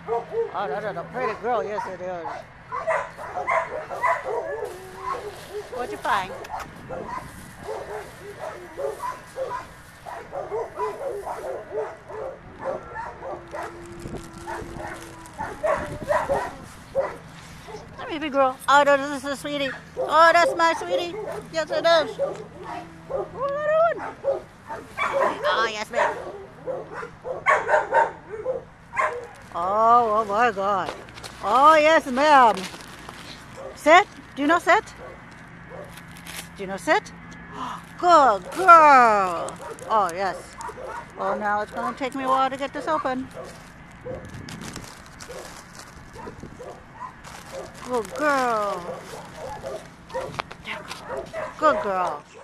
Oh, that is a pretty girl. Yes, it is. What'd you find? Hi, baby girl. Oh, this is a sweetie. Oh, that's my sweetie. Yes, it is. What are you doing? Oh, yes, ma'am. Oh my God. Oh, yes, ma'am. Sit. Do you know sit? Do you know sit? Good girl. Oh, yes. Oh, now it's going to take me a while to get this open. Good girl. Good girl.